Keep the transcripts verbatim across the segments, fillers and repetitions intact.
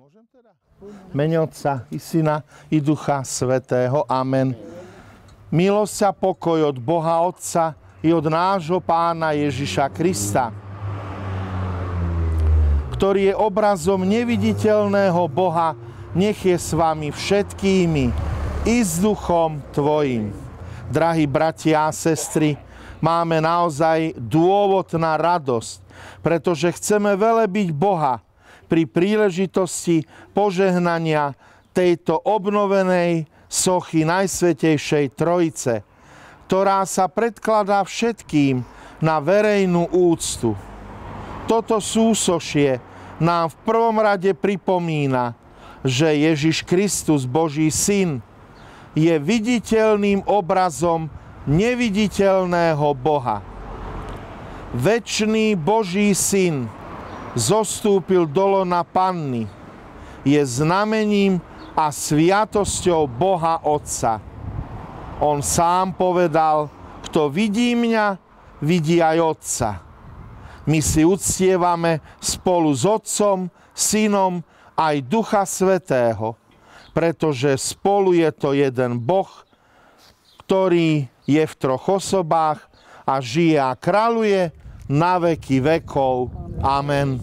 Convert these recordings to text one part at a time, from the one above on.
V mene Otca i Syna i Ducha Svätého. Amen. Milosť a pokoj od Boha Otca i od nášho Pána Ježiša Krista, ktorý je obrazom neviditeľného Boha, nech je s vami všetkými i s duchom tvojim. Drahí bratia a sestry, máme naozaj dôvod na radosť, pretože chceme velebiť Boha pri príležitosti požehnania tejto obnovenej sochy Najsvätejšej Trojice, ktorá sa predkladá všetkým na verejnú úctu. Toto súsošie nám v prvom rade pripomína, že Ježiš Kristus, Boží Syn, je viditeľným obrazom neviditeľného Boha. Večný Boží Syn zostúpil do lona Panny, je znamením a sviatosťou Boha Otca. On sám povedal, kto vidí mňa, vidí aj Otca. My si uctievame spolu s Otcom, Synom aj Ducha Svätého, pretože spolu je to jeden Boh, ktorý je v troch osobách a žije a kráľuje na veky vekov. Amen.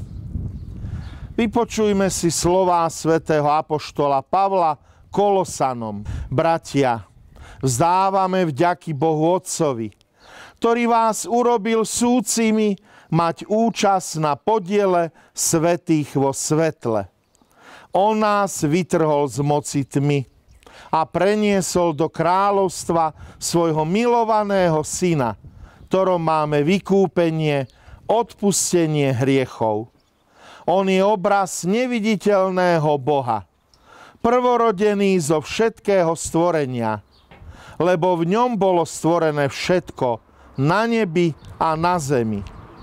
Vypočujme si slová svätého apoštola Pavla Kolosanom. Bratia, vzdávame vďaky Bohu Otcovi, ktorý vás urobil súcimi mať účasť na podiele svätých vo svetle. On nás vytrhol z moci tmy a preniesol do kráľovstva svojho milovaného Syna, ktorom máme vykúpenie, odpustenie hriechov. On je obraz neviditeľného Boha, prvorodený zo všetkého stvorenia, lebo v ňom bolo stvorené všetko na nebi a na zemi.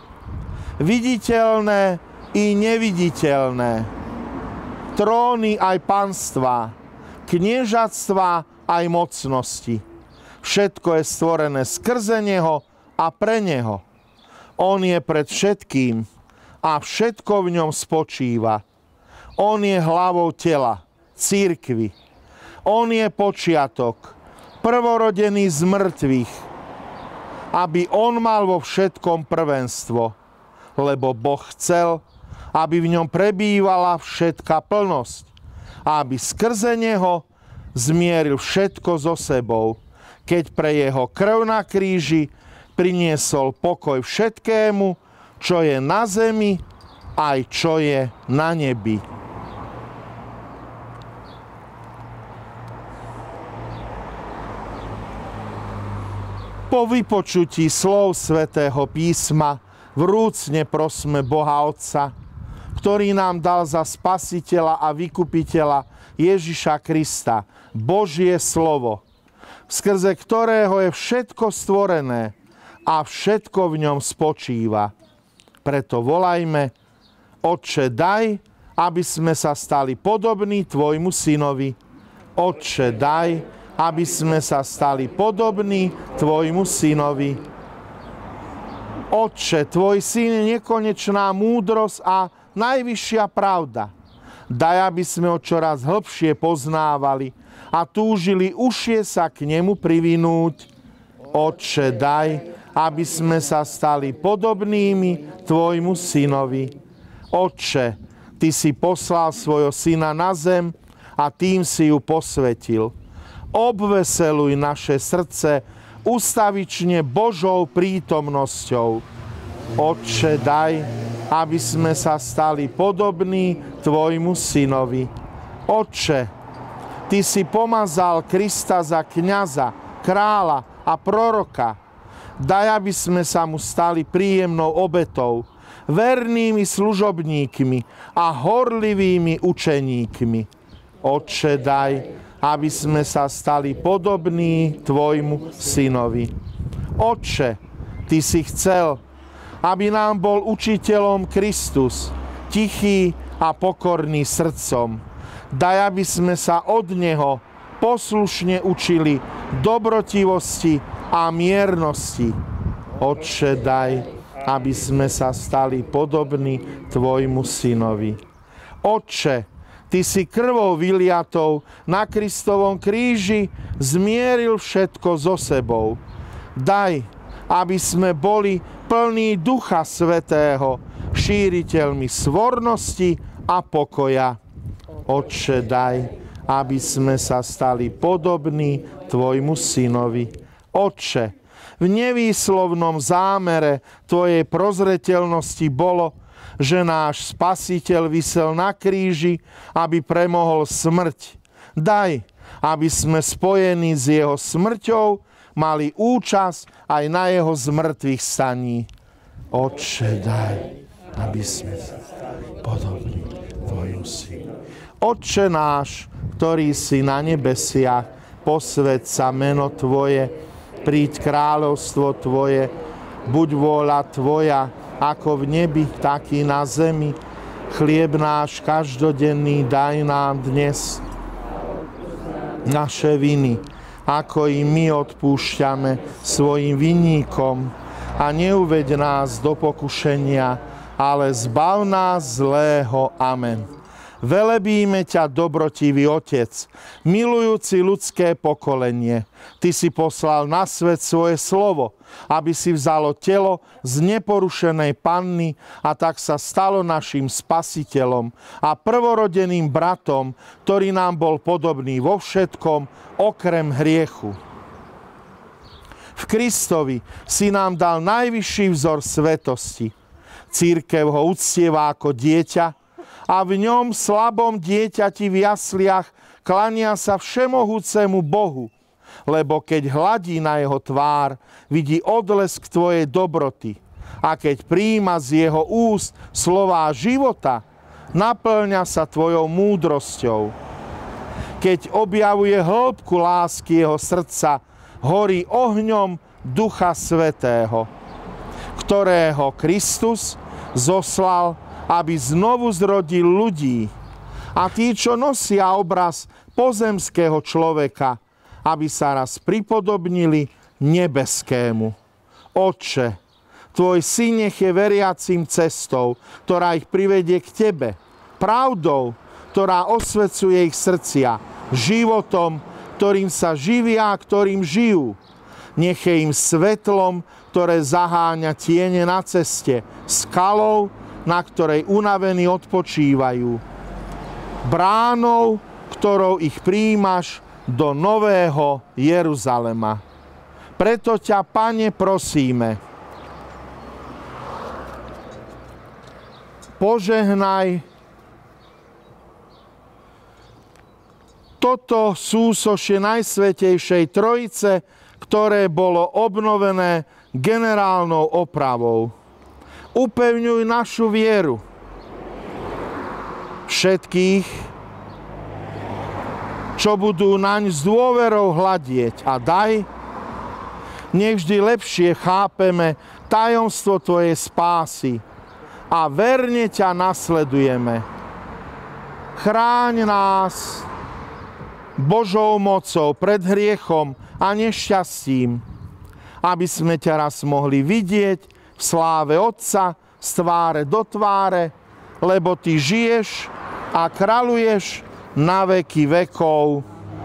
Viditeľné i neviditeľné, tróny aj panstvá, kniežatstvá aj mocnosti. Všetko je stvorené skrze neho a pre neho. On je pred všetkým a všetko v ňom spočíva. On je hlavou tela, cirkvi. On je počiatok, prvorodený z mŕtvych, aby on mal vo všetkom prvenstvo, lebo Boh chcel, aby v ňom prebývala všetká plnosť a aby skrze neho zmieril všetko so sebou, keď pre jeho krv na kríži priniesol pokoj všetkému, čo je na zemi, aj čo je na nebi. Po vypočutí slov svätého písma vrúcne prosme Boha Otca, ktorý nám dal za spasiteľa a vykupiteľa Ježiša Krista, Božie slovo, skrze ktorého je všetko stvorené a všetko v ňom spočíva. Preto volajme: Otče, daj, aby sme sa stali podobní tvojmu synovi. Otče, daj, aby sme sa stali podobní tvojmu synovi. Otče, tvoj syn je nekonečná múdrosť a najvyššia pravda. Daj, aby sme ho čoraz hlbšie poznávali a túžili užšie sa k nemu privinúť. Otče, daj, aby sme sa stali podobnými tvojmu synovi. Otče, ty si poslal svojho syna na zem a tým si ju posvetil. Obveseluj naše srdce ustavične Božou prítomnosťou. Otče, daj, aby sme sa stali podobní tvojmu synovi. Otče, ty si pomazal Krista za kňaza, kráľa a proroka. Daj, aby sme sa mu stali príjemnou obetou, vernými služobníkmi a horlivými učeníkmi. Otče, daj, aby sme sa stali podobní tvojmu synovi. Otče, ty si chcel, aby nám bol učiteľom Kristus, tichý a pokorný srdcom. Daj, aby sme sa od neho poslušne učili dobrotivosti a miernosti. Otče, daj, aby sme sa stali podobní tvojmu synovi. Otče, Ty si krvou vyliatou na Kristovom kríži zmieril všetko so sebou. Daj, aby sme boli plní Ducha Svätého, šíriteľmi svornosti a pokoja. Otče, daj, aby sme sa stali podobní Tvojmu Synovi. Otče, v nevýslovnom zámere Tvojej prozreteľnosti bolo, že náš Spasiteľ visel na kríži, aby premohol smrť. Daj, aby sme spojení s jeho smrťou mali účasť aj na jeho zmrtvých staní. Otče, daj, aby sme sa stali podobní Tvojmu Synu. Otče náš, ktorý si na nebesiach, posväť sa meno Tvoje, príď kráľovstvo Tvoje, buď vôľa Tvoja, ako v nebi, tak i na zemi. Chlieb náš každodenný daj nám dnes. Naše viny, ako i my odpúšťame svojim vinníkom. A neuveď nás do pokušenia, ale zbav nás zlého. Amen. Velebíme ťa, dobrotivý Otec, milujúci ľudské pokolenie. Ty si poslal na svet svoje slovo, aby si vzalo telo z neporušenej panny a tak sa stalo našim spasiteľom a prvorodeným bratom, ktorý nám bol podobný vo všetkom, okrem hriechu. V Kristovi si nám dal najvyšší vzor svetosti. Cirkev ho uctieva ako dieťa, a v ňom slabom dieťati v jasliach klania sa všemohúcemu Bohu, lebo keď hladí na jeho tvár, vidí odlesk Tvojej dobroty a keď prijíma z jeho úst slová života, naplňa sa Tvojou múdrosťou. Keď objavuje hĺbku lásky jeho srdca, horí ohňom Ducha Svätého, ktorého Kristus zoslal, aby znovu zrodil ľudí. A tí, čo nosia obraz pozemského človeka, aby sa raz pripodobnili nebeskému. Otče, Tvoj Syn nech je veriacim cestou, ktorá ich privedie k Tebe, pravdou, ktorá osvecuje ich srdcia, životom, ktorým sa živia a ktorým žijú. Nech je im svetlom, ktoré zaháňa tiene na ceste, skalou, na ktorej unavení odpočívajú, bránou, ktorou ich prijímaš do nového Jeruzalema. Preto ťa, Pane, prosíme, požehnaj toto súsošie Najsvätejšej Trojice, ktoré bolo obnovené generálnou opravou. Upevňuj našu vieru. Všetkých, čo budú naň s dôverou hľadieť, a daj, nech vždy lepšie chápeme tajomstvo Tvojej spásy a verne ťa nasledujeme. Chráň nás Božou mocou pred hriechom a nešťastím, aby sme ťa raz mohli vidieť v sláve Otca, z tváre do tváre, lebo Ty žiješ a kráľuješ na veky vekov.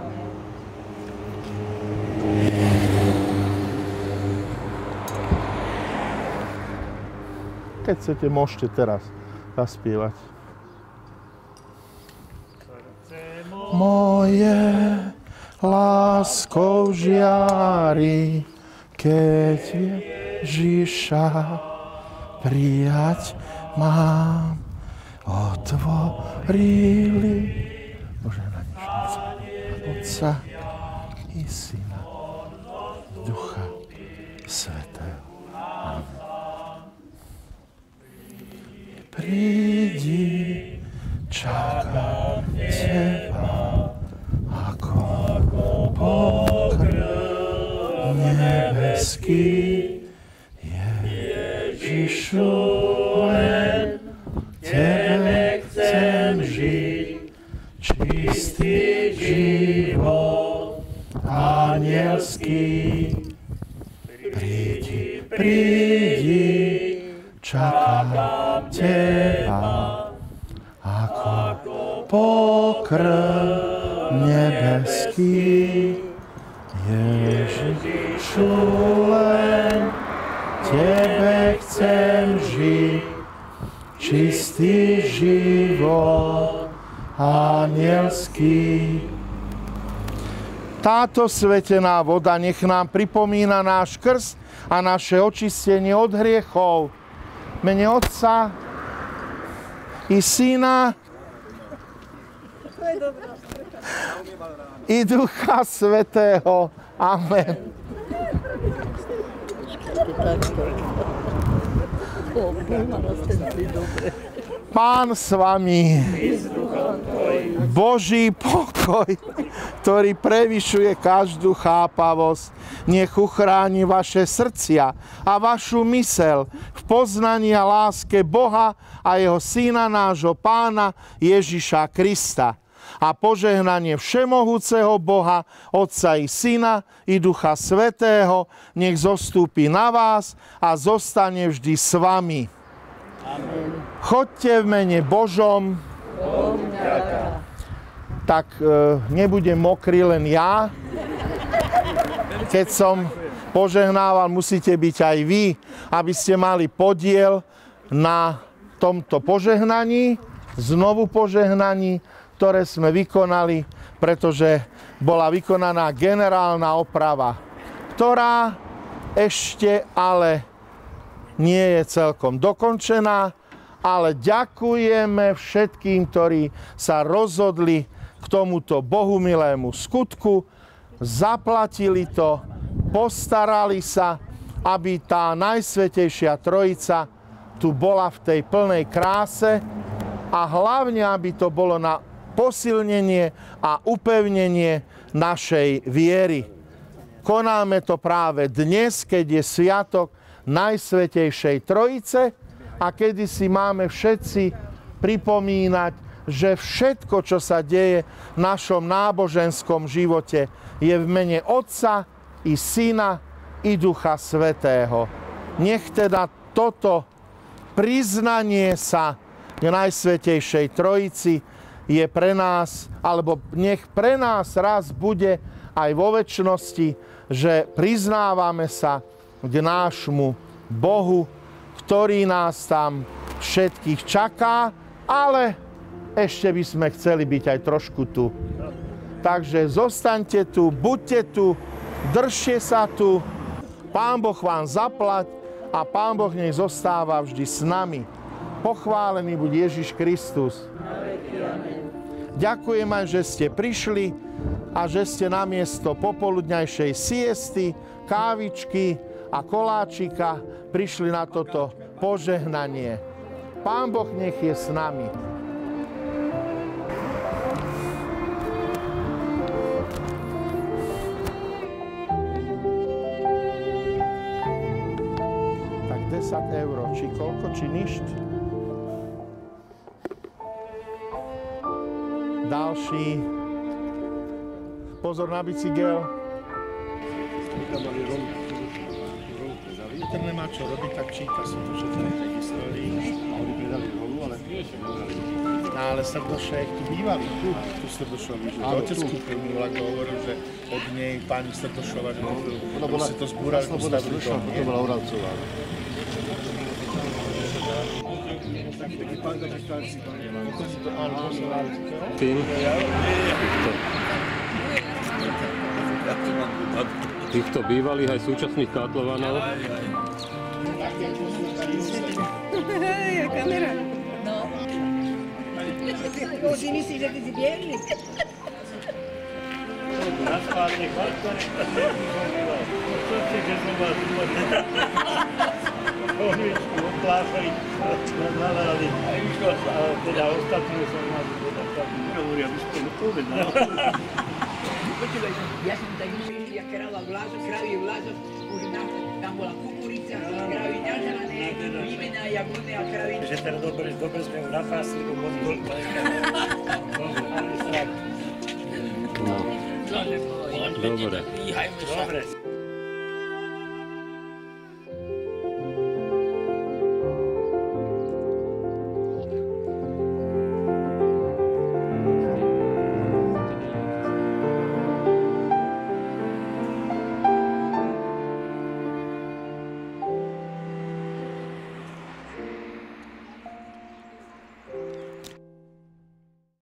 Keď chcete, môžete teraz zaspievať. Moje láskou žiari, keď Ježiša prijať mám, otvorili požehnanie Otca i Syna, Ducha Svätého. Amen. Prídi, čakám Teba, ako pokrm nebeský. Ježišu, len Tebe chcem žiť, čistý život anielský. Prídi, prídi, čakám Teba, ako pokrm nebeský. Ježišu, len Tebe chcem žiť, čistý život anielský. Táto svetená voda nech nám pripomína náš krst a naše očistenie od hriechov. V mene Otca i Syna i Ducha Svätého. Amen. Pán s vami, Boží pokoj, ktorý prevyšuje každú chápavosť, nech uchráni vaše srdcia a vašu myseľ v poznaní a láske Boha a jeho Syna, nášho Pána Ježiša Krista. A požehnanie všemohúceho Boha, Otca i Syna i Ducha Svätého, nech zostúpi na vás a zostane vždy s vami. Amen. Choďte v mene Božom. Tak e, nebudem mokrý len ja. Keď som požehnával, musíte byť aj vy, aby ste mali podiel na tomto požehnaní, znovu požehnaní, ktoré sme vykonali, pretože bola vykonaná generálna oprava, ktorá ešte ale nie je celkom dokončená, ale ďakujeme všetkým, ktorí sa rozhodli k tomuto bohumilému skutku, zaplatili to, postarali sa, aby tá Najsvätejšia Trojica tu bola v tej plnej kráse a hlavne, aby to bolo na posilnenie a upevnenie našej viery. Konáme to práve dnes, keď je sviatok Najsvätejšej Trojice a kedy si máme všetci pripomínať, že všetko, čo sa deje v našom náboženskom živote, je v mene Otca i Syna i Ducha Svätého. Nech teda toto priznanie sa k Najsvätejšej Trojici je pre nás, alebo nech pre nás raz bude aj vo večnosti, že priznávame sa k nášmu Bohu, ktorý nás tam všetkých čaká, ale ešte by sme chceli byť aj trošku tu. Takže zostaňte tu, buďte tu, držte sa tu, Pán Boh vám zaplať a Pán Boh nech zostáva vždy s nami. Pochválený buď Ježiš Kristus. Ďakujem aj, že ste prišli a že ste namiesto popoludňajšej siesty, kávičky a koláčika prišli na toto požehnanie. Pán Boh nech je s nami. Tak desať eur, či koľko, či ništ? Další. Pozor na bicykel. Ten nemá čo robiť, tak číta si to, že to je tej histórii. A oni predali rolu, ale no, ale Srdošek tu bývali, tu, tu Srdošov. Otec kúpil mi, ako hovoril, že od nej pani Srdošova kúpil. Lebo si to zbúrali, postavili to. To bola Oravcová. Taký pán kapitáci, pán Tým. Týchto bývalých aj súčasných Kátlovanov. Hej, kamera. No. Ko si myslíš, že ty si biedný? Na schválne, chváľkone, čo ste, že som vás umožil? Pohľučku, oplásali, nadali, a teda ostatní som vás hovoria, by ste nepovedal. Počúvaj, ja som tak myslel, že ja kráľa vlážo, kravie vlážo, už tam bola kukurica, kravie ňažané, výmená, jablone a kravie. Že teda dobre, dobre sme ju napásli, lebo moc bol. Dobre, ale strach. No. Dobre. Dobre.